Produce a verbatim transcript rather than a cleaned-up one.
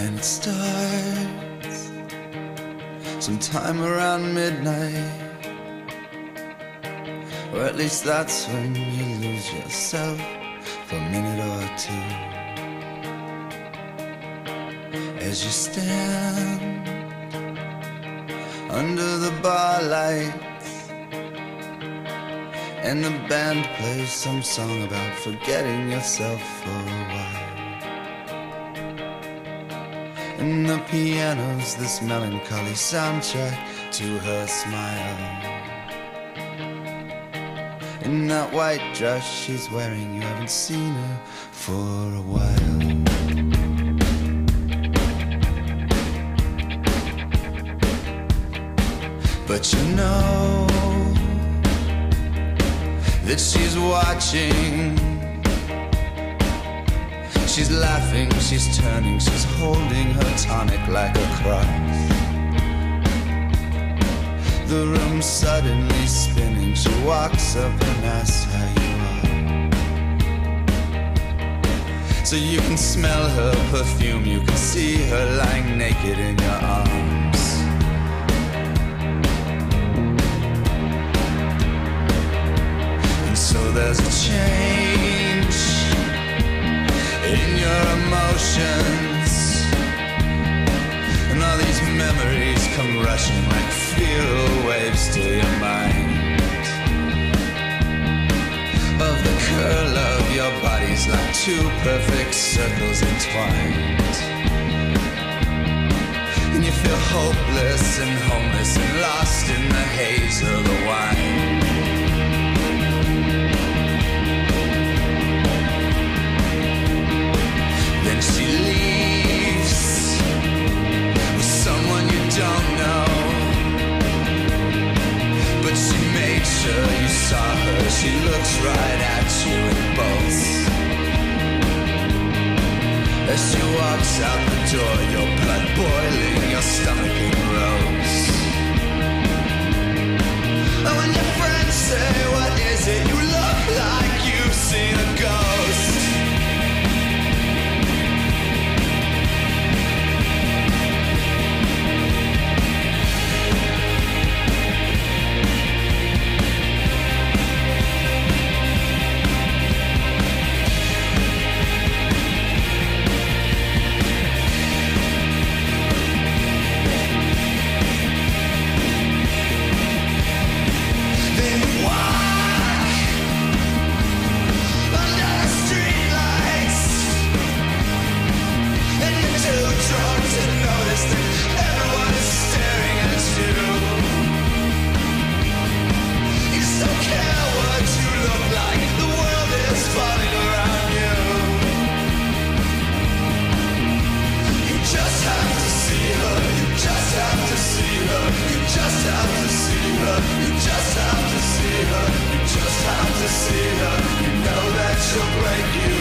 And it starts sometime around midnight, or at least that's when you lose yourself for a minute or two. As you stand under the bar lights and the band plays some song about forgetting yourself for a while, and the piano's this melancholy soundtrack to her smile. In that white dress she's wearing, you haven't seen her for a while. But you know that she's watching. She's laughing, she's turning, she's holding her tonic like a cross. The room's suddenly spinning. She walks up and asks how you are. So you can smell her perfume, you can see her lying naked in your arms. And so there's a change in your emotions, and all these memories come rushing like feral waves to your mind, of the curl of your bodies like two perfect circles entwined. And you feel hopeless and homeless and lost in the haze of the wine. Then she leaves with someone you don't know, but she made sure you saw her. She looks right at you and bolts. As she walks out the door, your blood boiling, your stomach in rows. And when your friends say, what is it? You look like you've seen a ghost. She'll break you.